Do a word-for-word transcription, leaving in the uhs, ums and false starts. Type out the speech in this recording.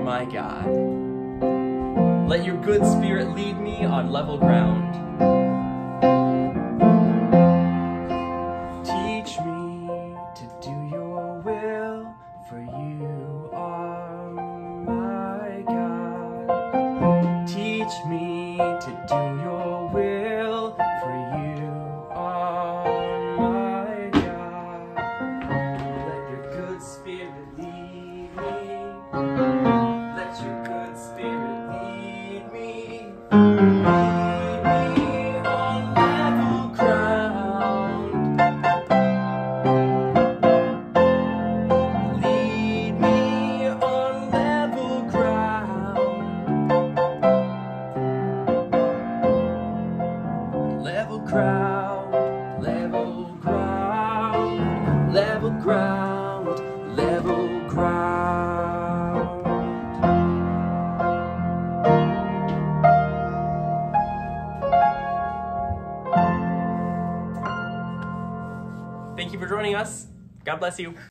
my God. Let your good spirit lead me on level ground. Teach me to do your will, for you are my God. Teach me to do your will, for you are my God. Let your good spirit lead me. Let your good spirit lead me. Lead me on level ground. Lead me on level ground. Level ground, level ground, level ground, level ground. Thank you for joining us. God bless you.